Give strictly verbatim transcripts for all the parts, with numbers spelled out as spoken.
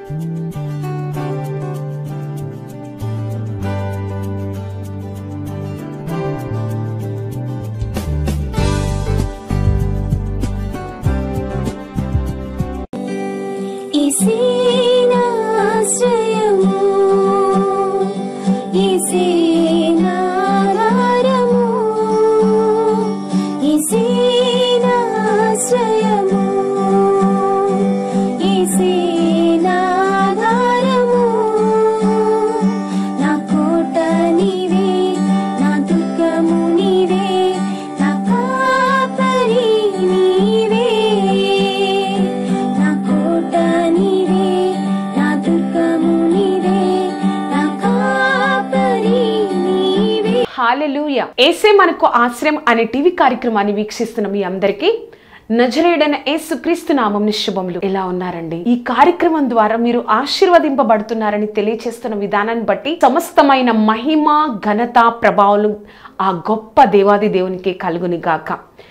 హల్లెలూయా. యేసే మనకు ఆశ్రయం అనే టీవీ కార్యక్రమాన్ని వీక్షిస్తున్న మీ అందరికీ నజరేయుడైన యేసుక్రీస్తు నామమున శుభములు. ఎలా ఉన్నారండి? ఈ కార్యక్రమం ద్వారా మీరు ఆశీర్వదింపబడుతున్నారని తెలియచేస్తున్న విధానాన్ని బట్టి సమస్తమైన మహిమ, ఘనత, ప్రభావాలు ఆ గొప్ప దేవాది దేవునికి కలుగుని గాక.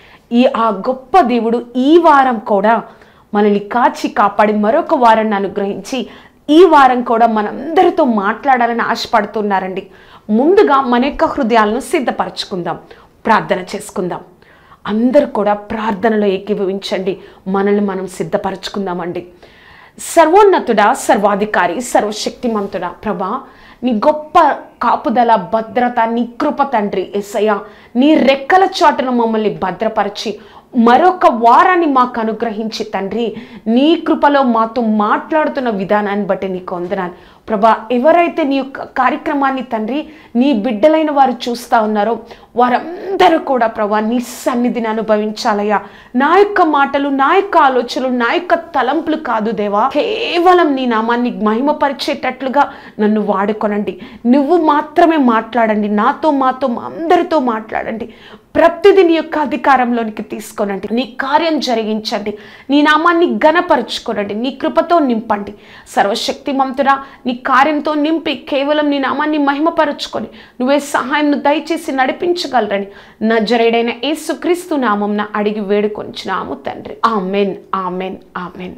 ఈ ఆ గొప్ప దేవుడు ఈ వారం కూడా మనల్ని కాచి కాపాడి మరొక వారాన్ని అనుగ్రహించి ఈ వారం కూడా మనందరితో మాట్లాడాలని ఆశపడుతున్నారండి. ముందుగా మన యొక్క హృదయాలను సిద్ధపరచుకుందాం, ప్రార్థన చేసుకుందాం. అందరూ కూడా ప్రార్థనలో ఏకీభవించండి. మనల్ని మనం సిద్ధపరచుకుందామండి. సర్వోన్నతుడా, సర్వాధికారి, సర్వశక్తిమంతుడా ప్రభా, నీ గొప్ప కాపుదల, భద్రత, నీ కృప తండ్రి యేసయ్యా, నీ రెక్కల చాటును మమ్మల్ని భద్రపరిచి మరొక వారాన్ని మాకు అనుగ్రహించి తండ్రి, నీ కృపలో మాతో మాట్లాడుతున్న విధానాన్ని బట్టి నీకు వందనాలు ప్రభా. ఎవరైతే నీ యొక్క కార్యక్రమాన్ని తండ్రి నీ బిడ్డలైన వారు చూస్తూ ఉన్నారో వారందరూ కూడా ప్రభా నీ సన్నిధిని అనుభవించాలయ్యా. నా యొక్క మాటలు, నా యొక్క ఆలోచనలు, నా యొక్క తలంపులు కాదు దేవా, కేవలం నీ నామాన్ని మహిమపరిచేటట్లుగా నన్ను వాడుకొనండి. నువ్వు మాత్రమే మాట్లాడండి, నాతో మాతో అందరితో మాట్లాడండి. ప్రతిదీ నీ యొక్క అధికారంలోనికి తీసుకోనండి. నీ కార్యం జరిగించండి. నీ నామాన్ని ఘనపరచుకోనండి. నీ కృపతో నింపండి. సర్వశక్తిమంతుడా, నీ కార్యంతో నింపి కేవలం నీ నామాన్ని మహిమపరచుకొని నువ్వే సహాయం దయచేసి నడిపించగలరని నజరేయుడైన యేసుక్రీస్తు నామమున అడిగి వేడుకొంచున్నాము తండ్రి. Amen, amen, amen.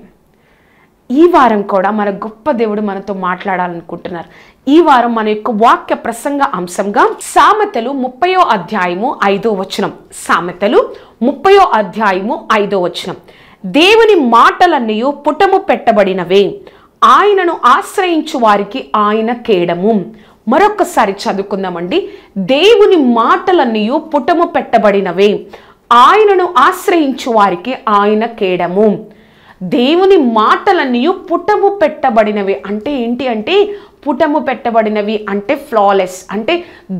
ఈ వారం కూడా మన గొప్ప దేవుడు మనతో మాట్లాడాలనుకుంటున్నారు. ఈ వారం మన యొక్క వాక్య ప్రసంగ అంశంగా సామెతలు ముప్పయో అధ్యాయము ఐదో వచనం. సామెతలు ముప్పయో అధ్యాయము ఐదో వచనం. దేవుని మాటలన్నీ పుటము పెట్టబడినవే, ఆయనను ఆశ్రయించు వారికి ఆయన కేడము. మరొకసారి చదువుకుందామండి. దేవుని మాటలన్నీ పుటము పెట్టబడినవే, ఆయనను ఆశ్రయించు వారికి ఆయన కేడము. దేవుని మాటలన్నీ పుటము పెట్టబడినవి అంటే ఏంటి అంటే, పుటము పెట్టబడినవి అంటే ఫ్లాలెస్, అంటే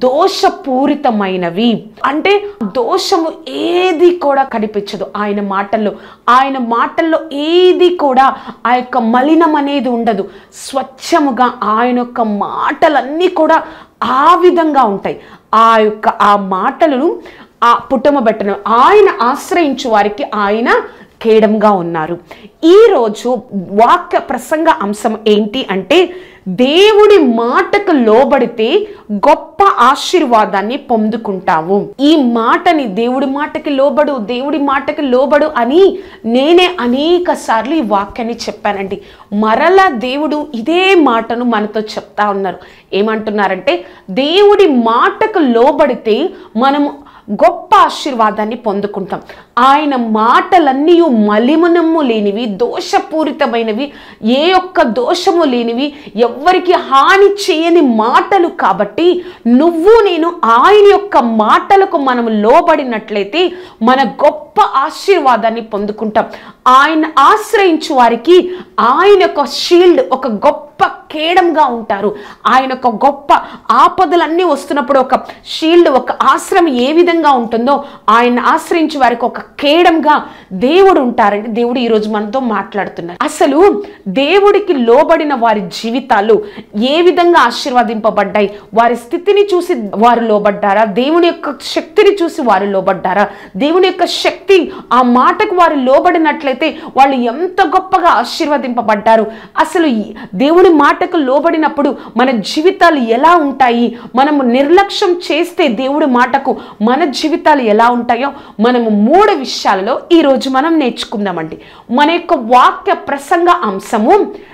దోషపూరితమైనవి, అంటే దోషము ఏది కూడా కనిపించదు ఆయన మాటల్లో. ఆయన మాటల్లో ఏది కూడా ఆ యొక్క మలినం అనేది ఉండదు. స్వచ్ఛముగా ఆయన యొక్క మాటలన్నీ కూడా ఆ విధంగా ఉంటాయి. ఆ యొక్క ఆ మాటలను ఆ పుటము పెట్టిన ఆయన ఆశ్రయించు వారికి ఆయన కేడంగా ఉన్నారు. ఈరోజు వాక్య ప్రసంగ అంశం ఏంటి అంటే, దేవుడి మాటకు లోబడితే గొప్ప ఆశీర్వాదాన్ని పొందుకుంటావు. ఈ మాటని దేవుడి మాటకి లోబడు, దేవుడి మాటకి లోబడు అని నేనే అనేక సార్లు ఈ వాక్యాన్ని చెప్పానండి. మరలా దేవుడు ఇదే మాటను మనతో చెప్తా ఉన్నారు. ఏమంటున్నారంటే, దేవుడి మాటకు లోబడితే మనము గొప్ప ఆశీర్వాదాన్ని పొందుకుంటాం. ఆయన మాటలన్నీ మలిమనము లేనివి, దోషపూరితమైనవి, ఏ ఒక్క దోషము లేనివి, ఎవ్వరికి హాని చేయని మాటలు. కాబట్టి నువ్వు నేను ఆయన యొక్క మాటలకు మనం లోబడినట్లయితే మన గొప్ప ఆశీర్వాదాన్ని పొందుకుంటాం. ఆయన ఆశ్రయించు వారికి ఆయన యొక్క షీల్డ్, ఒక గొప్ప కేడంగా ఉంటారు. ఆయన ఒక గొప్ప ఆపదలన్నీ వస్తున్నప్పుడు ఒక షీల్డ్, ఒక ఆశ్రయం ఏ విధంగా ఉంటుందో ఆయన ఆశ్రయించి వారికి ఒక కేడంగా దేవుడు ఉంటారండి. దేవుడు ఈరోజు మనతో మాట్లాడుతున్నారు. అసలు దేవుడికి లోబడిన వారి జీవితాలు ఏ విధంగా ఆశీర్వదింపబడ్డాయి? వారి స్థితిని చూసి వారు లోబడ్డారా? దేవుని యొక్క శక్తిని చూసి వారు లోబడ్డారా? దేవుని యొక్క శక్తి ఆ మాటకు వారు లోబడినట్లయితే వాళ్ళు ఎంత గొప్పగా ఆశీర్వదింపబడ్డారు. అసలు దేవుడి మాటకు లోబడినప్పుడు మన జీవితాలు ఎలా ఉంటాయి? మనము నిర్లక్ష్యం చేస్తే దేవుడి మాటకు మన జీవితాలు ఎలా ఉంటాయో మనము మూడు విషయాలలో ఈరోజు మనం నేర్చుకుందామండి. మన యొక్క వాక్య ప్రసంగ అంశము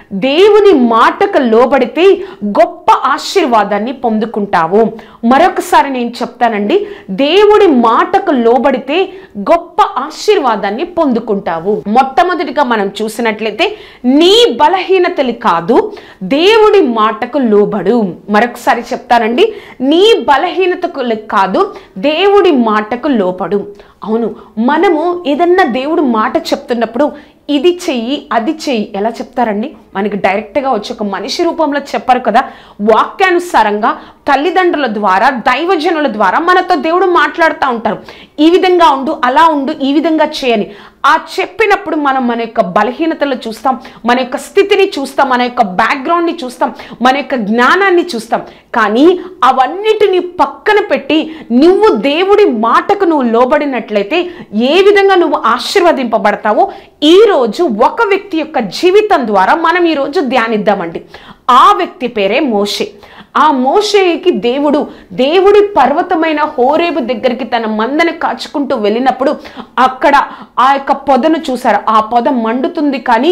దేవుని మాటకు లోబడితే గొప్ప ఆశీర్వాదాన్ని పొందుకుంటావు. మరొకసారి నేను చెప్తానండి, దేవుడి మాటకు లోబడితే గొప్ప ఆశీర్వాదాన్ని పొందుకుంటావు. మొట్టమొదటిగా మనం చూసినట్లయితే నీ బలహీనతలు కాదు, దేవుడి మాటకు లోబడు. మరొకసారి చెప్తానండి, నీ బలహీనతకు కాదు, దేవుడి మాటకు లోబడు. అవును, మనము ఏదన్నా దేవుడు మాట చెప్తున్నప్పుడు ఇది చెయ్యి అది చెయ్యి ఎలా చెప్తారండి? మనకి డైరెక్ట్గా వచ్చి ఒక మనిషి రూపంలో చెప్పరు కదా. వాక్యానుసారంగా తల్లిదండ్రుల ద్వారా, దైవజనుల ద్వారా మనతో దేవుడు మాట్లాడుతూ ఉంటారు. ఈ విధంగా ఉండు, అలా ఉండు, ఈ విధంగా చేయని. ఆ చెప్పినప్పుడు మనం మన యొక్క బలహీనతలు చూస్తాం, మన యొక్క స్థితిని చూస్తాం, మన యొక్క బ్యాక్గ్రౌండ్ని చూస్తాం, మన యొక్క జ్ఞానాన్ని చూస్తాం. కానీ అవన్నిటిని పక్కన పెట్టి నువ్వు దేవుడి మాటకు నువ్వు లోబడినట్లయితే ఏ విధంగా నువ్వు ఆశీర్వదింపబడతావో ఈరోజు ఒక వ్యక్తి యొక్క జీవితం ద్వారా మనం ఈరోజు ధ్యానిద్దామండి. ఆ వ్యక్తి పేరే మోషే. ఆ మోషేకి దేవుడు దేవుడి పర్వతమైన హోరేబు దగ్గరికి తన మందని కాచుకుంటూ వెళ్ళినప్పుడు అక్కడ ఆ యొక్క పొదను చూశారు. ఆ పొద మండుతుంది, కానీ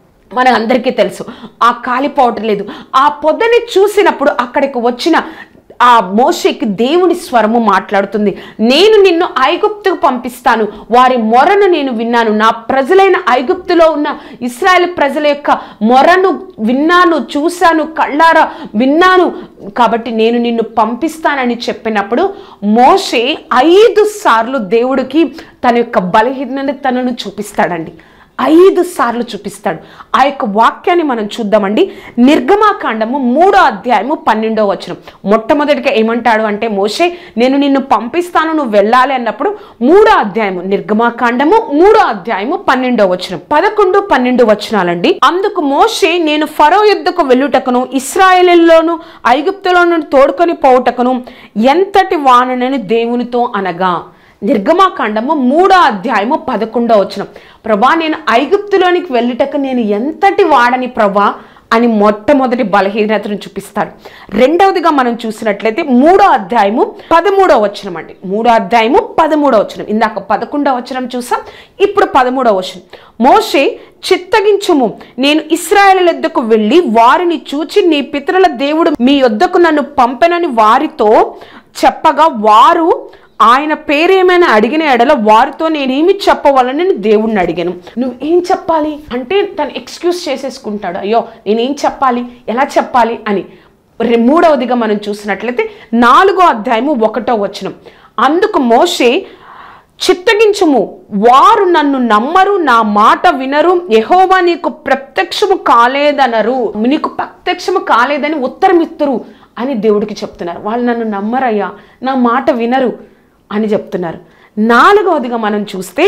మన అందరికీ తెలుసు ఆ కాలిపోవటం లేదు. ఆ పొదని చూసినప్పుడు అక్కడికి వచ్చిన ఆ మోషేకి దేవుని స్వరము మాట్లాడుతుంది. నేను నిన్ను ఐగుప్తుకు పంపిస్తాను, వారి మొరను నేను విన్నాను, నా ప్రజలైన ఐగుప్తులో ఉన్న ఇశ్రాయేల్ ప్రజల యొక్క మొరను విన్నాను, చూశాను, కళ్ళారా విన్నాను, కాబట్టి నేను నిన్ను పంపిస్తానని చెప్పినప్పుడు మోషే ఐదు సార్లు దేవుడికి తన యొక్క బలహీనతను చూపిస్తాడండి. ఐదు సార్లు చూపిస్తాడు. ఆ యొక్క వాక్యాన్ని మనం చూద్దామండి. నిర్గమాకాండము మూడో అధ్యాయము పన్నెండో వచనం. మొట్టమొదటిగా ఏమంటాడు అంటే, మోషే నేను నిన్ను పంపిస్తాను, నువ్వు వెళ్ళాలి అన్నప్పుడు మూడో అధ్యాయము నిర్గమాకాండము మూడో అధ్యాయము పన్నెండో వచనం, పదకొండు పన్నెండు వచనాలండి. అందుకు మోషే నేను ఫరో యుద్ధకు వెళ్ళుటకును ఇశ్రాయేలులోను ఐగుప్తులోను తోడుకొని పోవుటకును ఎంతటి వాననని దేవునితో అనగా. నిర్గమాకాండము మూడో అధ్యాయము పదకొండో వచనం. ప్రభా నేను ఐగుప్తులోనికి వెళ్ళుటకు నేను ఎంతటి వాడని ప్రభా అని మొట్టమొదటి బలహీనతను చూపిస్తాడు. రెండవదిగా మనం చూసినట్లయితే మూడో అధ్యాయము పదమూడో వచనం అండి. మూడో అధ్యాయము పదమూడో వచనం. ఇందాక పదకొండో వచనం చూసాం, ఇప్పుడు పదమూడో వచనం. మోషే చిత్తగించుము, నేను ఇశ్రాయేలు యొద్దకు వెళ్ళి వారిని చూచి నీ పితరుల దేవుడు మీ యొద్దకు నన్ను పంపెనని వారితో చెప్పగా వారు ఆయన పేరేమైనా అడిగిన ఎడల వారితో నేనేమి చెప్పవాలని దేవుడిని అడిగాను. నువ్వు ఏం చెప్పాలి అంటే తను ఎక్స్క్యూజ్ చేసేసుకుంటాడు. అయ్యో నేనేం చెప్పాలి, ఎలా చెప్పాలి అని. మూడవదిగా మనం చూసినట్లయితే నాలుగో అధ్యాయము ఒకటో వచనం. అందుకు మోషే చిత్తగించుము, వారు నన్ను నమ్మరు, నా మాట వినరు, యెహోవా నీకు ప్రత్యక్షము కాలేదనరు, నీకు ప్రత్యక్షము కాలేదని ఉత్తరం ఇస్తురు అని దేవుడికి చెప్తున్నారు. వాళ్ళు నన్ను నమ్మరయ్యా, నా మాట వినరు అని చెప్తున్నారు. నాలుగవదిగా మనం చూస్తే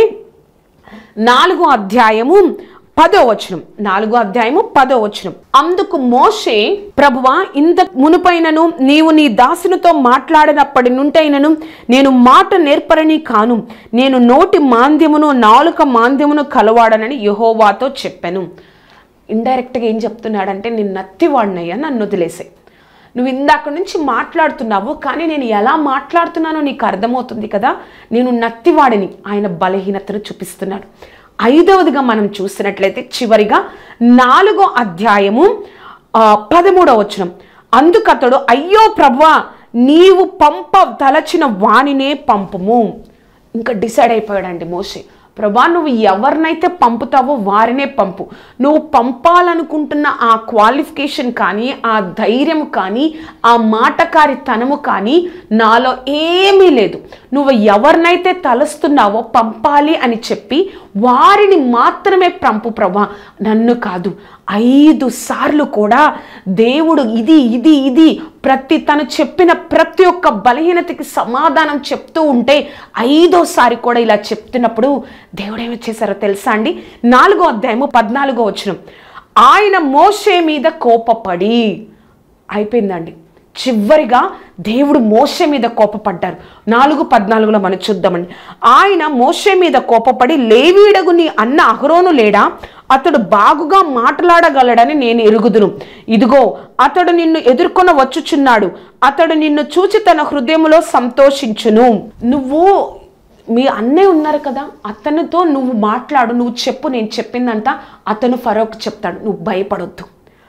నాలుగో అధ్యాయము పదో వచనం. నాలుగో అధ్యాయము పదో వచనం. అందుకు మోషే ప్రభువా ఇంత మునుపైనను నీవు నీ దాసునితో మాట్లాడినప్పటి నుంటైనను నేను మాట నేర్పరని కాను, నేను నోటి మాంద్యమును నాలుక మాంద్యమును కలవాడనని యెహోవాతో చెప్పాను. ఇండైరెక్ట్గా ఏం చెప్తున్నాడంటే, నేను నత్తివాడినయ్యా, నన్ను వదిలేసే. నువ్వు ఇందాక నుంచి మాట్లాడుతున్నావు, కానీ నేను ఎలా మాట్లాడుతున్నానో నీకు అర్థమవుతుంది కదా, నేను నత్తివాడిని. ఆయన బలహీనతను చూపిస్తున్నాడు. ఐదవదిగా మనం చూసినట్లయితే చివరిగా నాలుగో అధ్యాయము పదమూడవ వచనం. అందుకతడు అయ్యో ప్రభువా నీవు పంప తలచిన వాణినే పంపుము. ఇంకా డిసైడ్ అయిపోయాడండి మోషే. ప్రభా నువ్వు ఎవరినైతే పంపుతావో వారినే పంపు. నువ్వు పంపాలనుకుంటున్న ఆ క్వాలిఫికేషన్ కానీ, ఆ ధైర్యం కానీ, ఆ మాటకారితనము కానీ నాలో ఏమీ లేదు. నువ్వు ఎవరినైతే తలుస్తున్నావో పంపాలి అని చెప్పి వారిని మాత్రమే పంపు ప్రభా, నన్ను కాదు. ఐదు సార్లు కూడా దేవుడు ఇది ఇది ఇది ప్రతి తను చెప్పిన ప్రతి ఒక్క బలహీనతకి సమాధానం చెప్తూ ఉంటే ఐదోసారి కూడా ఇలా చెప్తున్నప్పుడు దేవుడు ఏమి చేశారో తెలుసా అండి? నాలుగో అధ్యాయము పద్నాలుగో వచనం. ఆయన మోషే మీద కోపపడి అయిపోయిందండి. చివరిగా దేవుడు మోషే మీద కోపపడ్డారు. నాలుగు పద్నాలుగులో మనం చూద్దామండి. ఆయన మోషే మీద కోపపడి లేవీయుడగు నీ అన్న అహరోను లేడా, అతడు బాగుగా మాట్లాడగలడని నేను ఎరుగుదును. ఇదిగో అతడు నిన్ను ఎదుర్కొన వచ్చుచున్నాడు, అతడు నిన్ను చూచి తన హృదయములో సంతోషించును. నువ్వు మీ అన్నయ్య ఉన్నారు కదా, అతనితో నువ్వు మాట్లాడు, నువ్వు చెప్పు, నేను చెప్పిందంతా అతను ఫరోకు చెప్తాడు, నువ్వు భయపడొద్దు.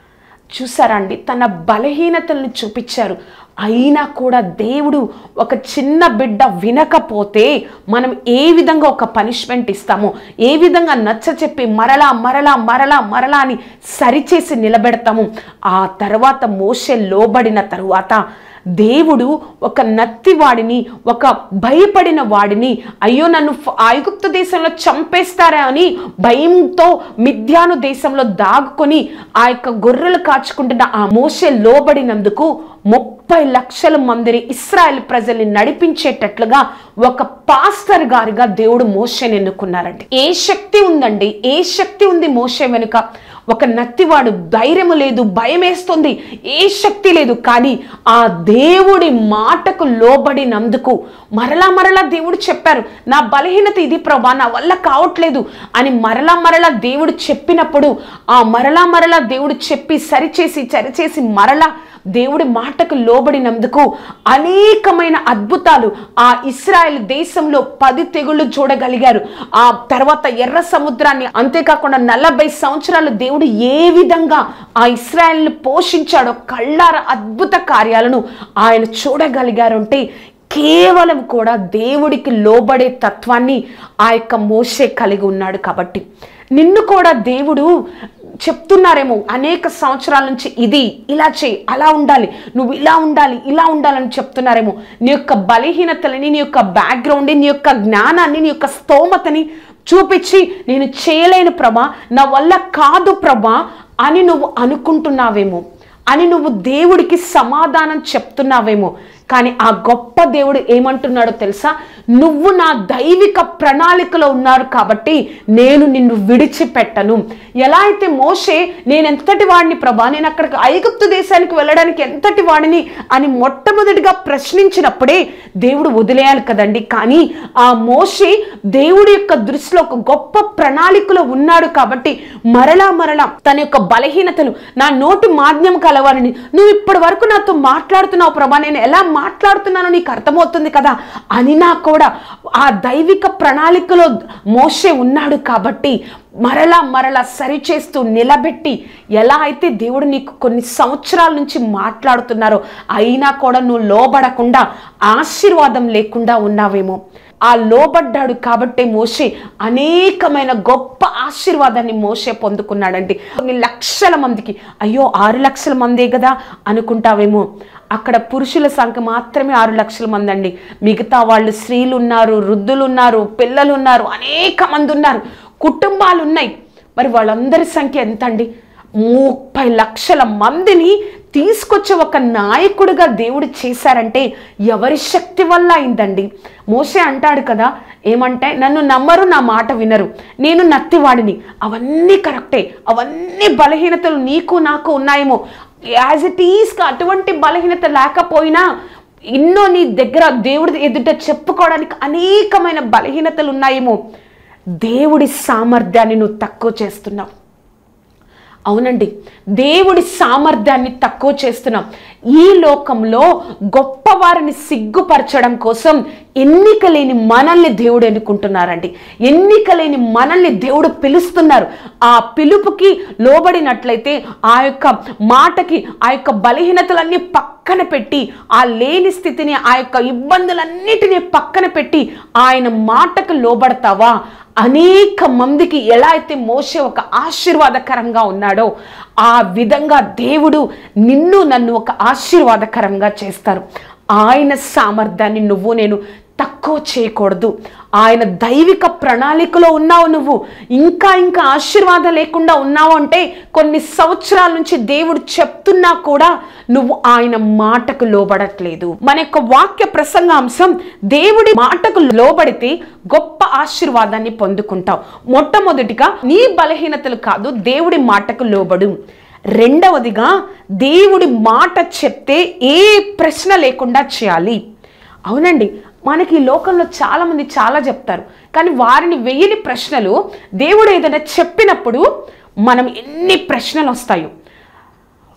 చూసారా అండి, తన బలహీనతలను చూపించారు. అయినా కూడా దేవుడు ఒక చిన్న బిడ్డ వినకపోతే మనం ఏ విధంగా ఒక పనిష్మెంట్ ఇస్తామో, ఏ విధంగా నచ్చ చెప్పి మరలా మరలా మరలా మరలా అని సరిచేసి నిలబెడతాము. ఆ తర్వాత మోషే లోబడిన తరువాత దేవుడు ఒక నత్తివాడిని, ఒక భయపడిన వాడిని, అయ్యో నన్ను ఐగుప్తు దేశంలో చంపేస్తారా అని భయంతో మిద్యాను దేశంలో దాగుకొని ఆ యొక్క గొర్రెలు కాచుకుంటున్న ఆ మోషే లోబడినందుకు ముప్పై లక్షల మందిని ఇశ్రాయేల్ ప్రజల్ని నడిపించేటట్లుగా ఒక పాస్టర్ గారిగా దేవుడు మోషేని ఎన్నుకున్నారండి. ఏ శక్తి ఉందండి, ఏ శక్తి ఉంది మోషే వెనుక? ఒక నత్తివాడు, ధైర్యము లేదు, భయం వేస్తుంది, ఏ శక్తి లేదు. కానీ ఆ దేవుడి మాటకు లోబడినందుకు మరలా మరలా దేవుడు చెప్పారు, నా బలహీనత ఇది ప్రభా, నా వల్ల కావట్లేదు అని మరలా మరలా దేవుడు చెప్పినప్పుడు ఆ మరలా మరలా దేవుడు చెప్పి సరిచేసి సరిచేసి మరలా దేవుడి మాటకు లోబడినందుకు అనేకమైన అద్భుతాలు ఆ ఇశ్రాయేల్ దేశంలో పది తెగుళ్ళు చూడగలిగారు. ఆ తర్వాత ఎర్ర సముద్రాన్ని, అంతేకాకుండా నలభై సంవత్సరాలు దేవుడు ఏ విధంగా ఆ ఇశ్రాయేల్ని పోషించాడో కళ్ళార అద్భుత కార్యాలను ఆయన చూడగలిగారు. అంటే కేవలం కూడా దేవుడికి లోబడే తత్వాన్ని ఆ యొక్క మోషే కలిగి ఉన్నాడు. కాబట్టి నిన్ను కూడా దేవుడు చెప్తున్నారేమో అనేక సంవత్సరాల నుంచి, ఇది ఇలా చేయి, అలా ఉండాలి, నువ్వు ఇలా ఉండాలి, ఇలా ఉండాలని చెప్తున్నారేమో. నీ యొక్క బలహీనతలని, నీ యొక్క బ్యాక్గ్రౌండ్, నీ యొక్క జ్ఞానాన్ని, నీ యొక్క స్తోమతని చూపించి నేను చేయలేను ప్రభా, నా వల్ల కాదు ప్రభా అని నువ్వు అనుకుంటున్నావేమో, అని నువ్వు దేవుడికి సమాధానం చెప్తున్నావేమో. కానీ ఆ గొప్ప దేవుడు ఏమంటున్నాడో తెలుసా? నువ్వు నా దైవిక ప్రణాళికలో ఉన్నారు కాబట్టి నేను నిన్ను విడిచిపెట్టను. ఎలా అయితే మోషే నేను ఎంతటి వాడిని ప్రభా, నేను అక్కడికి ఐగుప్తు దేశానికి వెళ్ళడానికి ఎంతటి వాడిని అని మొట్టమొదటిగా ప్రశ్నించినప్పుడే దేవుడు వదిలేయాలి కదండి. కానీ ఆ మోషే దేవుడి యొక్క దృష్టిలో ఒక గొప్ప ప్రణాళికలో ఉన్నాడు కాబట్టి మరలా మరలా తన యొక్క బలహీనతలు, నా నోటి మాధ్యం కలవాలని, నువ్వు ఇప్పటి వరకు నాతో మాట్లాడుతున్నావు ప్రభా, నేను ఎలా మాట్లాడుతున్నానో నీకు అర్థమవుతుంది కదా అని నా కూడా ఆ దైవిక ప్రణాళికలో మోషే ఉన్నాడు. కాబట్టి మరలా మరలా సరిచేస్తూ నిలబెట్టి, ఎలా అయితే దేవుడు నీకు కొన్ని సంవత్సరాల నుంచి మాట్లాడుతున్నారో అయినా కూడా నువ్వు లోబడకుండా ఆశీర్వాదం లేకుండా ఉన్నావేమో. ఆ లోబడ్డాడు కాబట్టి మోషే అనేకమైన గొప్ప ఆశీర్వాదాన్ని మోషే పొందుకున్నాడండి. కొన్ని లక్షల మందికి, అయ్యో ఆరు లక్షల మందే కదా అనుకుంటావేమో, అక్కడ పురుషుల సంఖ్య మాత్రమే ఆరు లక్షల మంది అండి. మిగతా వాళ్ళు స్త్రీలు ఉన్నారు, వృద్ధులు ఉన్నారు, పిల్లలు ఉన్నారు, అనేక మంది ఉన్నారు, కుటుంబాలు ఉన్నాయి. మరి వాళ్ళందరి సంఖ్య ఎంత అండి? ముప్పై లక్షల మందిని తీసుకొచ్చే ఒక నాయకుడిగా దేవుడు చేశారంటే ఎవరి శక్తి వల్ల అయిందండి? మోషే అంటాడు కదా, ఏమంటే నన్ను నమ్మరు, నా మాట వినరు, నేను నత్తివాడిని. అవన్నీ కరెక్టే, అవన్నీ బలహీనతలు నీకు నాకు ఉన్నాయేమో. యాజ్ ఇట్ ఈస్గా అటువంటి బలహీనత లేకపోయినా ఎన్నో నీ దగ్గర దేవుడి ఎదుట చెప్పుకోవడానికి అనేకమైన బలహీనతలు ఉన్నాయేమో. దేవుడి సామర్థ్యాన్ని నువ్వు తక్కువ చేస్తున్నావు. అవునండి, దేవుడి సామర్థ్యాన్ని తక్కువ చేస్తున్నాం. ఈ లోకంలో గొప్పవారిని సిగ్గుపరచడం కోసం ఎన్నిక లేని మనల్ని దేవుడు ఎన్నుకుంటున్నారండి. ఎన్నిక లేని మనల్ని దేవుడు పిలుస్తున్నారు. ఆ పిలుపుకి లోబడినట్లయితే ఆ యొక్క మాటకి, ఆ యొక్క బలహీనతలన్నీ పక్కన పెట్టి, ఆ లేని స్థితిని, ఆ యొక్క ఇబ్బందులన్నిటినీ పక్కన పెట్టి ఆయన మాటకు లోబడతావా? అనేక మందికి ఎలా అయితే మోషే ఒక ఆశీర్వాదకరంగా ఉన్నాడో ఆ విధంగా దేవుడు నిన్ను నన్ను ఒక ఆశీర్వాదకరంగా చేస్తారు. ఆయన సామర్థ్యాన్ని నువ్వు నేను తక్కువ చేయకూడదు. ఆయన దైవిక ప్రణాళికలో ఉన్నావు. నువ్వు ఇంకా ఇంకా ఆశీర్వాదం లేకుండా ఉన్నావు అంటే కొన్ని సంవత్సరాల నుంచి దేవుడు చెప్తున్నా కూడా నువ్వు ఆయన మాటకు లోబడట్లేదు. మన యొక్క వాక్య ప్రసంగాంశం, దేవుడి మాటకు లోబడితే గొప్ప ఆశీర్వాదాన్ని పొందుకుంటావు. మొట్టమొదటిగా నీ బలహీనతలు కాదు, దేవుడి మాటకు లోబడు. రెండవదిగా దేవుడి మాట చెప్తే ఏ ప్రశ్న లేకుండా చేయాలి. అవునండి, మనకి ఈ లోకంలో చాలామంది చాలా చెప్తారు, కానీ వారిని వెయ్యని ప్రశ్నలు దేవుడు ఏదైనా చెప్పినప్పుడు మనం ఎన్ని ప్రశ్నలు వస్తాయో.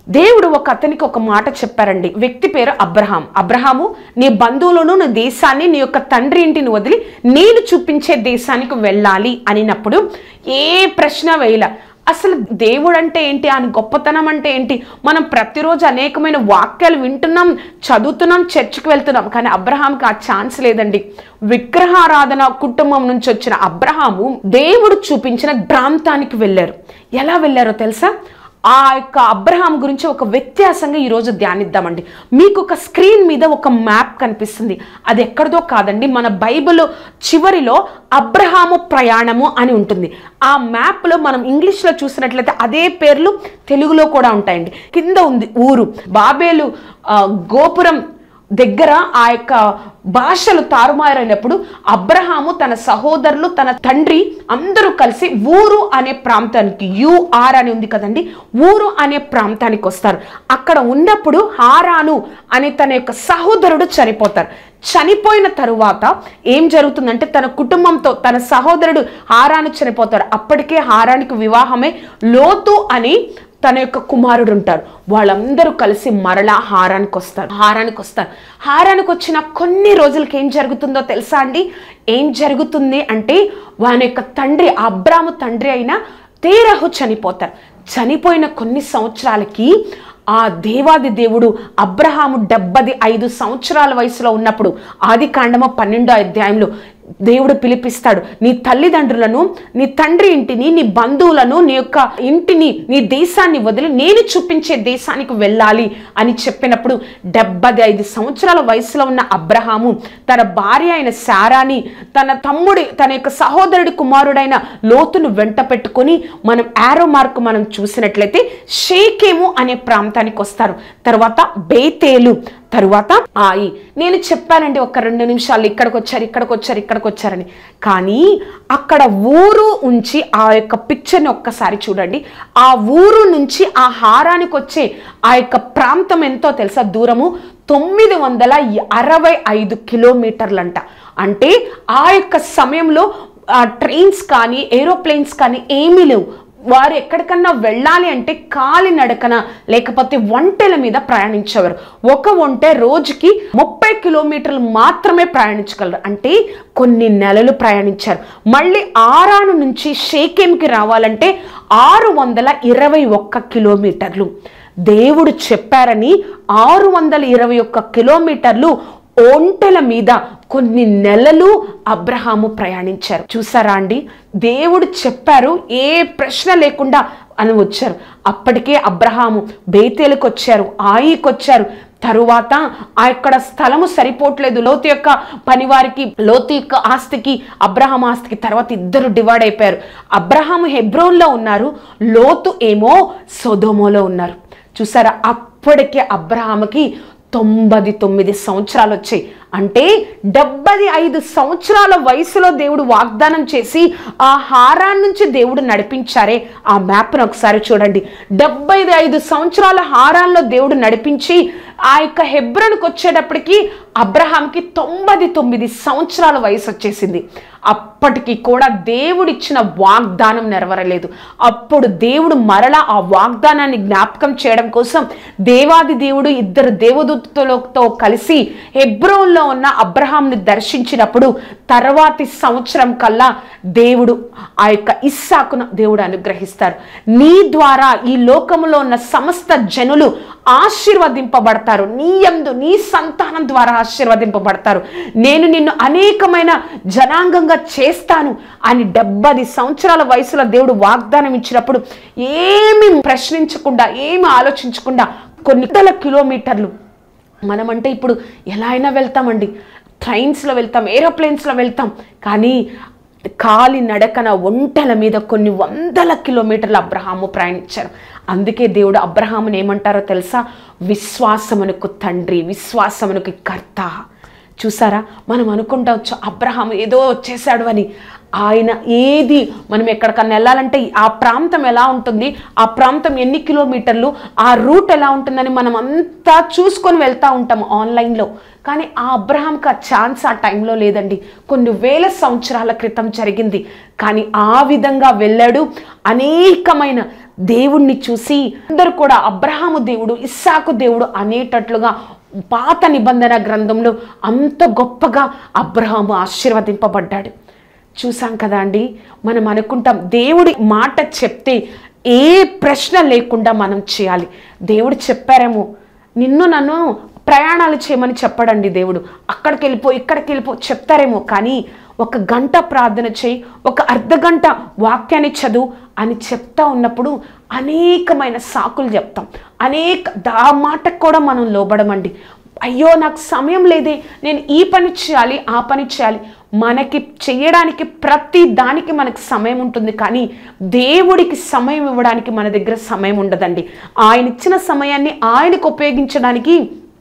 దేవుడు ఒక అతనికి ఒక మాట చెప్పారండి. వ్యక్తి పేరు అబ్రహాం. అబ్రహాము, నీ బంధువులను, నీ దేశాన్ని, నీ యొక్క తండ్రి ఇంటిని వదిలి నేను చూపించే దేశానికి వెళ్ళాలి అనినప్పుడు ఏ ప్రశ్న వేయల. అసలు దేవుడు అంటే ఏంటి, ఆయన గొప్పతనం అంటే ఏంటి? మనం ప్రతిరోజు అనేకమైన వాక్యాలు వింటున్నాం, చదువుతున్నాం, చర్చికి వెళ్తున్నాం. కానీ అబ్రహాంకి ఆ ఛాన్స్ లేదండి. విగ్రహారాధన కుటుంబం నుంచి వచ్చిన అబ్రహాము దేవుడు చూపించిన ప్రాంతానికి వెళ్ళారు. ఎలా వెళ్ళారో తెలుసా? ఆ యొక్క అబ్రహాం గురించి ఒక వ్యత్యాసంగా ఈరోజు ధ్యానిద్దామండి. మీకు ఒక స్క్రీన్ మీద ఒక మ్యాప్ కనిపిస్తుంది. అది ఎక్కడిదో కాదండి, మన బైబిల్ చివరిలో అబ్రహాము ప్రయాణము అని ఉంటుంది. ఆ మ్యాప్లో మనం ఇంగ్లీష్లో చూసినట్లయితే అదే పేర్లు తెలుగులో కూడా ఉంటాయండి. కింద ఉంది ఊరు. బాబేలు గోపురం దగ్గర ఆ యొక్క భాషలు తారుమారైనప్పుడు అబ్రహాము తన సహోదరులు, తన తండ్రి అందరూ కలిసి ఊరు అనే ప్రాంతానికి, యూఆర్ అని ఉంది కదండి, ఊరు అనే ప్రాంతానికి వస్తారు. అక్కడ ఉన్నప్పుడు హారాను అనే తన యొక్క సహోదరుడు చనిపోతారు. చనిపోయిన తరువాత ఏం జరుగుతుందంటే తన కుటుంబంతో తన సహోదరుడు హారాను చనిపోతాడు. అప్పటికే హారానికి వివాహమే లోతు అని తన యొక్క కుమారుడు ఉంటారు. వాళ్ళందరూ కలిసి మరలా హారానికి వస్తారు హారానికి వస్తారు హారానికి వచ్చిన కొన్ని రోజులకి ఏం జరుగుతుందో తెలుసా అండి? ఏం జరుగుతుంది అంటే వాని యొక్క తండ్రి, అబ్రాము తండ్రి అయిన తేరహు చనిపోతారు. చనిపోయిన కొన్ని సంవత్సరాలకి ఆ దేవాది దేవుడు అబ్రహాము డెబ్బది ఐదు సంవత్సరాల వయసులో ఉన్నప్పుడు ఆది కాండము పన్నెండో అధ్యాయంలో దేవుడు పిలిపిస్తాడు. నీ తల్లిదండ్రులను, నీ తండ్రి ఇంటిని, నీ బంధువులను, నీ యొక్క ఇంటిని, నీ దేశాన్ని వదిలి నేను చూపించే దేశానికి వెళ్ళాలి అని చెప్పినప్పుడు డెబ్బది ఐదు సంవత్సరాల వయసులో ఉన్న అబ్రహాము తన భార్య అయిన శారాని, తన తమ్ముడి, తన యొక్క సహోదరుడి కుమారుడైన లోతును వెంట పెట్టుకొని మనం యారో మార్క్ మనం చూసినట్లయితే షేకెము అనే ప్రాంతానికి వస్తారు. తర్వాత బేతేలు, తరువాత ఆయి. నేను చెప్పానండి ఒక రెండు నిమిషాలు ఇక్కడికి వచ్చారు ఇక్కడికి వచ్చారు ఇక్కడికి వచ్చారని. కానీ అక్కడ ఊరు ఉంచి ఆ యొక్క పిక్చర్ని ఒక్కసారి చూడండి. ఆ ఊరు నుంచి ఆ హారానికి వచ్చే ఆ యొక్క ప్రాంతం ఎంతో తెలుసా? దూరము తొమ్మిది వందల అరవై ఐదు కిలోమీటర్లంట. అంటే ఆ యొక్క సమయంలో ట్రైన్స్ కానీ ఏరోప్లేన్స్ కానీ ఏమీ లేవు. వారు ఎక్కడికన్నా వెళ్ళాలి అంటే కాలినడకన లేకపోతే ఒంటెల మీద ప్రయాణించేవారు. ఒక ఒంటె రోజుకి ముప్పై కిలోమీటర్లు మాత్రమే ప్రయాణించగలరు. అంటే కొన్ని నెలలు ప్రయాణించారు. మళ్ళీ ఆరాను నుంచి షేకెంకి రావాలంటే ఆరు వందల ఇరవై ఒక్క కిలోమీటర్లు. దేవుడు చెప్పారని ఆరు వందల ఇరవై ఒక్క కిలోమీటర్లు ఒంటెల మీద కొన్ని నెలలు అబ్రహాము ప్రయాణించారు. చూసారా అండి? దేవుడు చెప్పారు, ఏ ప్రశ్న లేకుండా అని వచ్చారు. అప్పటికే అబ్రహాము బేతేలుకు వచ్చారు, ఆయికి వచ్చారు. తరువాత ఆ యొక్క స్థలము సరిపోవట్లేదు లోతు యొక్క పనివారికి, లోతు యొక్క ఆస్తికి, అబ్రహాం ఆస్తికి. తర్వాత ఇద్దరు డివైడ్ అయిపోయారు. అబ్రహాము హెబ్రోన్లో ఉన్నారు, లోతు ఏమో సొదొమోలో ఉన్నారు. చూసారా? అప్పటికే అబ్రహాముకి తొంభై తొమ్మిది సంవత్సరాలు వచ్చాయి. అంటే డెబ్బై ఐదు సంవత్సరాల వయసులో దేవుడు వాగ్దానం చేసి ఆ హారాన్ నుంచి దేవుడు నడిపించారే, ఆ మ్యాప్ను ఒకసారి చూడండి. డెబ్బై ఐదు సంవత్సరాల హారాన్లో దేవుడు నడిపించి ఆ యొక్క హెబ్రోనుకు వచ్చేటప్పటికి అబ్రహాంకి తొంభై తొమ్మిది సంవత్సరాల వయసు వచ్చేసింది. అప్పటికి కూడా దేవుడిచ్చిన వాగ్దానం నెరవేరలేదు. అప్పుడు దేవుడు మరలా ఆ వాగ్దానాన్ని జ్ఞాపకం చేయడం కోసం దేవాది దేవుడు ఇద్దరు దేవదూతలతో కలిసి హెబ్రోన్లో ఉన్న అబ్రహాంని దర్శించినప్పుడు తర్వాతి సంవత్సరం కల్లా దేవుడు ఆ యొక్క ఇస్సాకును దేవుడు అనుగ్రహిస్తారు. నీ ద్వారా ఈ లోకంలో ఉన్న సమస్త జనులు ఆశీర్వదింపబడతారు. నీ యందు నీ సంతానం ద్వారా ఆశీర్వదింపబడతారు. నేను నిన్ను అనేకమైన జనాంగంగా చేస్తాను అని డెబ్బై సంవత్సరాల వయసులో దేవుడు వాగ్దానం ఇచ్చినప్పుడు ఏమి ప్రశ్నించకుండా, ఏమి ఆలోచించకుండా కొన్ని వందల కిలోమీటర్లు. మనమంటే ఇప్పుడు ఎలా అయినా వెళ్తామండి, ట్రైన్స్లో వెళ్తాం, ఏరోప్లేన్స్లో వెళ్తాం. కానీ కాలి నడకన ఒంటెల మీద కొన్ని వందల కిలోమీటర్లు అబ్రహాము ప్రయాణించారు. అందుకే దేవుడు అబ్రహాముని ఏమంటారో తెలుసా? విశ్వాసమునకు తండ్రి, విశ్వాసమునకు కర్త. చూసారా? మనం అనుకుంటావచ్చు అబ్రహాము ఏదో వచ్చేసాడు అని. ఆయన ఏది, మనం ఎక్కడికన్నా వెళ్ళాలంటే ఆ ప్రాంతం ఎలా ఉంటుంది, ఆ ప్రాంతం ఎన్ని కిలోమీటర్లు, ఆ రూట్ ఎలా ఉంటుందని మనం అంతా చూసుకొని వెళ్తూ ఉంటాం ఆన్లైన్లో. కానీ ఆ అబ్రహాంకి ఆ ఛాన్స్ ఆ టైంలో లేదండి. కొన్ని వేల సంవత్సరాల క్రితం జరిగింది. కానీ ఆ విధంగా వెళ్ళాడు. అనేకమైన దేవుణ్ణి చూసి అందరూ కూడా అబ్రహాము దేవుడు, ఇస్సాకు దేవుడు అనేటట్లుగా పాత నిబంధన గ్రంథంలో అంత గొప్పగా అబ్రహాము ఆశీర్వదింపబడ్డాడు. చూసాం కదా అండి. మనం అనుకుంటాం దేవుడి మాట చెప్తే ఏ ప్రశ్న లేకుండా మనం చేయాలి. దేవుడు చెప్పారేమో, నిన్ను నన్ను ప్రయాణాలు చేయమని చెప్పడండి దేవుడు, అక్కడికి వెళ్ళిపో ఇక్కడికి వెళ్ళిపో చెప్తారేమో, కానీ ఒక గంట ప్రార్థన చేయి, ఒక అర్ధ గంట వాక్యాన్ని చదువు అని చెప్తా ఉన్నప్పుడు అనేకమైన సాకులు చెప్తాం. అనేక దా మాటకు కూడా మనం లోబడమండి. అయ్యో నాకు సమయం లేదే, నేను ఈ పని చేయాలి ఆ పని చేయాలి. మనకి చేయడానికి ప్రతి దానికి మనకి సమయం ఉంటుంది, కానీ దేవుడికి సమయం ఇవ్వడానికి మన దగ్గర సమయం ఉండదండి. ఆయన ఇచ్చిన సమయాన్ని ఆయనకు ఉపయోగించడానికి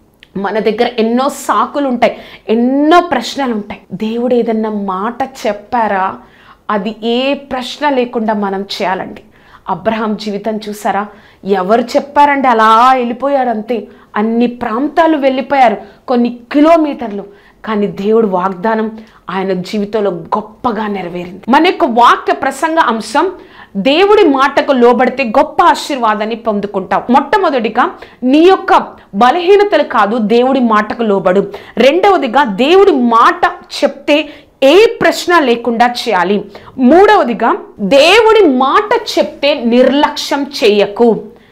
మన దగ్గర ఎన్నో సాకులు ఉంటాయి, ఎన్నో ప్రశ్నలు ఉంటాయి. దేవుడు ఏదన్నా మాట చెప్పారా అది ఏ ప్రశ్న లేకుండా మనం చేయాలండి. అబ్రహాం జీవితం చూసారా? ఎవరు చెప్పారండి అలా వెళ్ళిపోయారు అంతే. అన్ని ప్రాంతాలు వెళ్ళిపోయారు, కొన్ని కిలోమీటర్లు, కానీ దేవుడు వాగ్దానం ఆయన జీవితంలో గొప్పగా నెరవేరింది. మన యొక్క వాక్య ప్రసంగ అంశం దేవుడి మాటకు లోబడితే గొప్ప ఆశీర్వాదాన్ని పొందుకుంటాం. మొట్టమొదటిగా నీ యొక్క బలహీనతలు కాదు, దేవుడి మాటకు లోబడు. రెండవదిగా దేవుడి మాట చెప్తే ఏ ప్రశ్న లేకుండా చేయాలి. మూడవదిగా దేవుడి మాట చెప్తే నిర్లక్ష్యం చేయకు.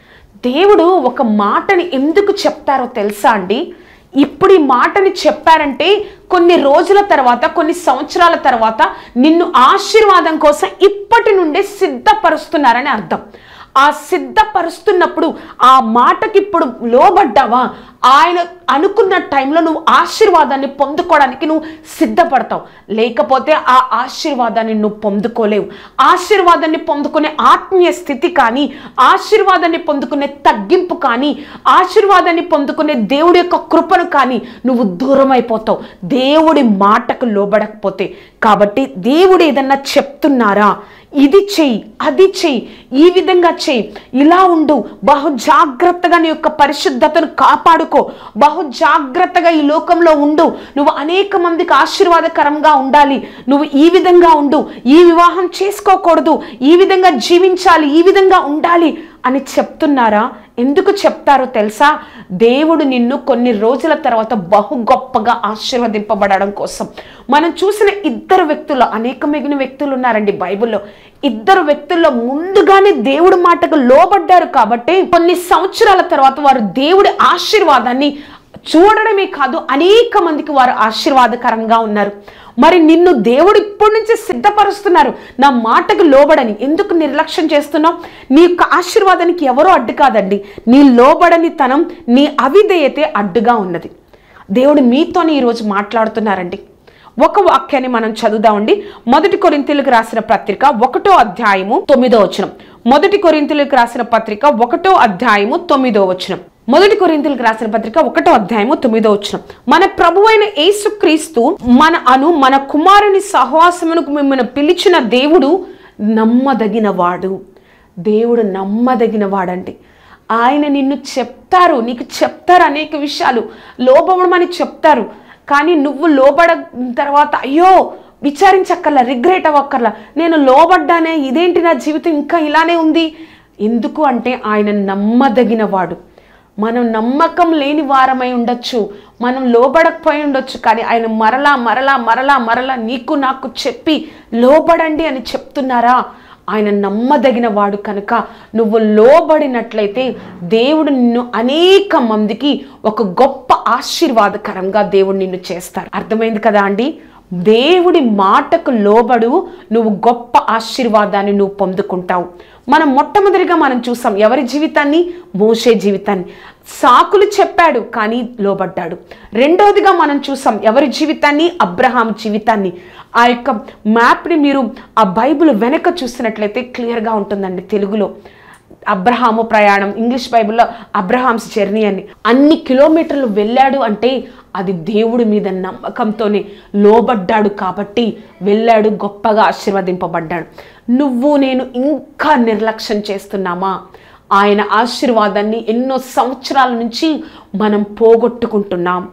దేవుడు ఒక మాటని ఎందుకు చెప్తారో తెలుసా అండి? ఇప్పుడు ఈ మాటని చెప్పారంటే కొన్ని రోజుల తర్వాత, కొన్ని సంవత్సరాల తర్వాత నిన్ను ఆశీర్వాదం కోసం ఇప్పటి నుండే సిద్ధపరుస్తున్నారని అర్థం. ఆ సిద్ధపరుస్తున్నప్పుడు ఆ మాటకి ఇప్పుడు లోబడ్డావా, ఆయన అనుకున్న టైంలో నువ్వు ఆశీర్వాదాన్ని పొందుకోవడానికి నువ్వు సిద్ధపడతావు. లేకపోతే ఆ ఆశీర్వాదాన్ని నువ్వు పొందుకోలేవు. ఆశీర్వాదాన్ని పొందుకునే ఆత్మీయ స్థితి కానీ, ఆశీర్వాదాన్ని పొందుకునే తగ్గింపు కానీ, ఆశీర్వాదాన్ని పొందుకునే దేవుడి యొక్క కృపను కానీ నువ్వు దూరం అయిపోతావు దేవుడి మాటకు లోబడకపోతే. కాబట్టి దేవుడు ఏదన్నా చెప్తున్నారా, ఇది చెయ్యి అది చెయ్యి, ఈ విధంగా చెయ్యి, ఇలా ఉండు, బహు జాగ్రత్తగా నీ యొక్క పరిశుద్ధతను కాపాడుకో, బహు జాగ్రత్తగా ఈ లోకంలో ఉండు, నువ్వు అనేక మందికి ఆశీర్వాదకరంగా ఉండాలి, నువ్వు ఈ విధంగా ఉండు, ఈ వివాహం చేసుకోకూడదు, ఈ విధంగా జీవించాలి, ఈ విధంగా ఉండాలి అని చెప్తున్నారా? ఎందుకు చెప్తారో తెలుసా? దేవుడు నిన్ను కొన్ని రోజుల తర్వాత బహు గొప్పగా ఆశీర్వదింపబడడం కోసం. మనం చూసిన ఇద్దరు వ్యక్తుల్లో, అనేక మిగిలిన వ్యక్తులు ఉన్నారండి బైబిల్లో, ఇద్దరు వ్యక్తుల్లో ముందుగానే దేవుడి మాటకు లోబడ్డారు కాబట్టి కొన్ని సంవత్సరాల తర్వాత వారు దేవుడి ఆశీర్వాదాన్ని చూడడమే కాదు అనేక మందికి వారు ఆశీర్వాదకరంగా ఉన్నారు. మరి నిన్ను దేవుడు ఇప్పటి నుంచి సిద్ధపరుస్తున్నారు నా మాటకు లోబడని. ఎందుకు నిర్లక్ష్యం చేస్తున్నావు? నీ యొక్క ఆశీర్వాదానికి ఎవరో అడ్డు కాదండి, నీ లోబడని తనం, నీ అవిధేయతే అడ్డుగా ఉన్నది. దేవుడు మీతోనే ఈరోజు మాట్లాడుతున్నారండి. ఒక వాక్యాన్ని మనం చదువుదామండి. మొదటి కొరింథీయులకు రాసిన పత్రిక ఒకటో అధ్యాయము తొమ్మిదో వచనం. మొదటి కొరింథీయులకు రాసిన పత్రిక ఒకటో అధ్యాయము తొమ్మిదో వచనం. మొదటి కొరింథీయులకు రాసిన పత్రిక ఒకటో అధ్యాయము తొమ్మిదో వచనం. మన ప్రభువైన యేసుక్రీస్తు మన అను మన కుమారుని సహవాసమునకు మిమ్మల్ని పిలిచిన దేవుడు నమ్మదగిన వాడు. దేవుడు నమ్మదగిన వాడండి. ఆయన నిన్ను చెప్తారు, నీకు చెప్తారు అనేక విషయాలు, లోబడమని చెప్తారు. కానీ నువ్వు లోబడ తర్వాత అయ్యో విచారించక్కర్లా, రిగ్రెట్ అవ్వక్కర్లా, నేను లోబడ్డానే, ఇదేంటి నా జీవితం ఇంకా ఇలానే ఉంది. ఎందుకు అంటే ఆయన నమ్మదగిన వాడు. మనం నమ్మకం లేని వారమై ఉండొచ్చు, మనం లోబడకపోయి ఉండొచ్చు, కానీ ఆయన మరలా మరలా మరలా మరలా నీకు నాకు చెప్పి లోబడండి అని చెప్తున్నారా? ఆయన నమ్మదగిన వాడు కనుక నువ్వు లోబడినట్లయితే దేవుడు నిన్ను అనేక మందికి ఒక గొప్ప ఆశీర్వాదకరంగా దేవుడు నిన్ను చేస్తారు. అర్థమైంది కదా అండి? దేవుడి మాటకు లోబడు, నువ్వు గొప్ప ఆశీర్వాదాన్ని నువ్వు పొందుకుంటావు. మనం మొట్టమొదటిగా మనం చూసాం ఎవరి జీవితాన్ని? మోషే జీవితాన్ని. సాకులు చెప్పాడు కానీ లోబడ్డాడు. రెండవదిగా మనం చూసాం ఎవరి జీవితాన్ని? అబ్రహాం జీవితాన్ని. ఆ యొక్క మ్యాప్ని మీరు ఆ బైబిల్ వెనక చూసినట్లయితే క్లియర్గా ఉంటుందండి తెలుగులో. అబ్రహాము ప్రయాణం, ఇంగ్లీష్ బైబిల్లో అబ్రహామ్స్ జర్నీ అని. అన్ని కిలోమీటర్లు వెళ్ళాడు అంటే అది దేవుడి మీద నమ్మకంతోనే లోబడ్డాడు కాబట్టి వెళ్ళాడు, గొప్పగా ఆశీర్వదింపబడ్డాడు. నువ్వు నేను ఇంకా నిర్లక్ష్యం చేస్తున్నామా? ఆయన ఆశీర్వాదాన్ని ఎన్నో సంవత్సరాల నుంచి మనం పోగొట్టుకుంటున్నాం.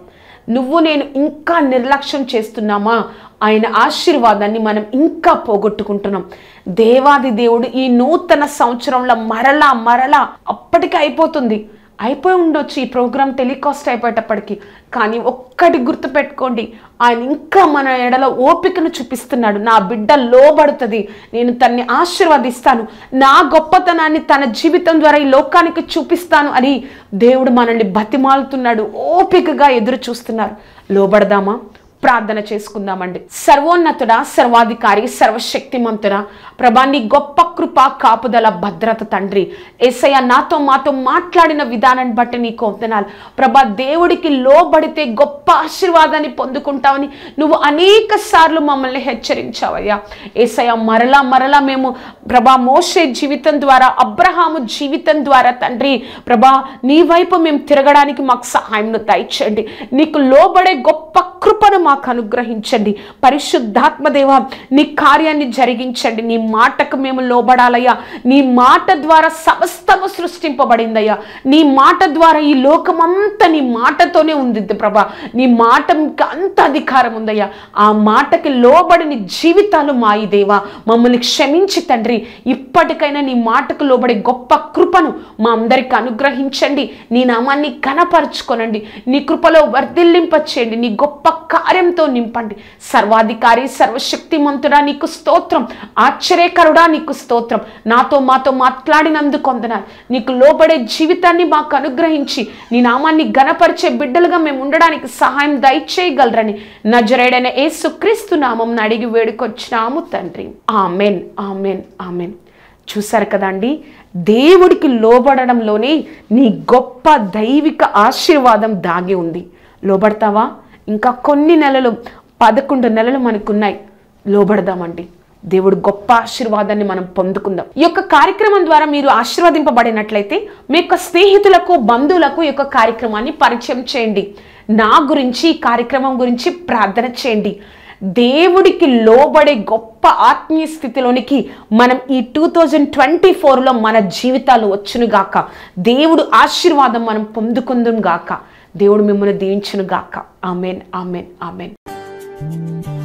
నువ్వు నేను ఇంకా నిర్లక్ష్యం చేస్తున్నామా ఆయన ఆశీర్వాదాన్ని మనం ఇంకా పోగొట్టుకుంటున్నాం. దేవాది దేవుడు ఈ నూతన సంవత్సరంలో మరలా మరలా అప్పటికి అయిపోతుంది, అయిపోయి ఉండొచ్చు ఈ ప్రోగ్రామ్ టెలికాస్ట్ అయిపోయేటప్పటికి. కానీ ఒక్కటి గుర్తుపెట్టుకోండి, ఆయన ఇంకా మన ఎడల ఓపికను చూపిస్తున్నాడు. నా బిడ్డ లోబడుతుంది, నేను తన్ని ఆశీర్వదిస్తాను, నా గొప్పతనాన్ని తన జీవితం ద్వారా ఈ లోకానికి చూపిస్తాను అని దేవుడు మనల్ని బతిమాలుతున్నాడు. ఓపికగా ఎదురు చూస్తున్నారు. లోబడదామా? ప్రార్థన చేసుకుందామండి. సర్వోన్నతుడా, సర్వాధికారి, సర్వశక్తిమంతుడా, ప్రభా నీ గొప్ప కృప, కాపుదల, భద్రత తండ్రి యేసయ్య నాతో మాతో మాట్లాడిన విధానాన్ని బట్టి నీకు వందనాలు ప్రభా. దేవుడికి లోబడితే గొప్ప ఆశీర్వాదాన్ని పొందుకుంటావని నువ్వు అనేక సార్లు మమ్మల్ని హెచ్చరించావయ్యా. యేసయ్య మరలా మరలా మేము ప్రభా మోషే జీవితం ద్వారా, అబ్రహాము జీవితం ద్వారా తండ్రి ప్రభా నీ వైపు మేము తిరగడానికి మాకు సహాయంను దయచేయండి. నీకు లోబడే గొప్ప కృపను మాకు అనుగ్రహించండి. పరిశుద్ధాత్మ దేవ నీ కార్యాన్ని జరిగించండి. నీ మాటకు మేము లోబడాలయ్యా. నీ మాట ద్వారా సమస్తము సృష్టింపబడిందయ్యా. నీ మాట ద్వారా ఈ లోకమంతా నీ మాటతోనే ఉంది ప్రభా. నీ మాటకి అంత అధికారం ఉందయ్యా. ఆ మాటకి లోబడిని జీవితాలు మాయి దేవా. మమ్మల్ని క్షమించి తండ్రి, ఇప్పటికైనా నీ మాటకు లోబడే గొప్ప కృపను మా అందరికి అనుగ్రహించండి. నీ నామాన్ని ఘనపరచుకొనండి. నీ కృపలో వర్ధిల్లింప చేయండి. నీ గొప్ప కార్యంతో నింపండి. సర్వాధికారి, సర్వశక్తిమంతుడా నీకు స్తోత్రం. ఆశ్చర్యకరుడా నీకు స్తోత్రం. నాతో మాతో మాట్లాడినందుకు వందనాలు. నీకు లోబడే జీవితాన్ని మాకు అనుగ్రహించి నీ నామాన్ని ఘనపరిచే బిడ్డలుగా మేము ఉండడానికి సహాయం దయచేయగలరని నజరేయుడైన యేసుక్రీస్తు నామం అడిగి వేడుకొచ్చినాము తండ్రి. Amen, amen, amen. చూశారు కదండి, దేవుడికి లోబడడంలోనే నీ గొప్ప దైవిక ఆశీర్వాదం దాగి ఉంది. లోబడతావా? ఇంకా కొన్ని నెలలు, పదకొండు నెలలు మనకున్నాయి. లోబడదామండి. దేవుడు గొప్ప ఆశీర్వాదాన్ని మనం పొందుకుందాం. ఈ యొక్క కార్యక్రమం ద్వారా మీరు ఆశీర్వదింపబడినట్లయితే మీ యొక్క స్నేహితులకు, బంధువులకు ఈ యొక్క కార్యక్రమాన్ని పరిచయం చేయండి. నా గురించి, ఈ కార్యక్రమం గురించి ప్రార్థన చేయండి. దేవుడికి లోబడే గొప్ప ఆత్మీయ స్థితిలోనికి మనం ఈ టూ థౌజండ్ ట్వంటీ ఫోర్లో మన జీవితాలు వచ్చునుగాక. దేవుడు ఆశీర్వాదం మనం పొందుకుందును గాక. దేవుడు మిమ్మల్ని దీవించును గాక. Amen, amen, amen.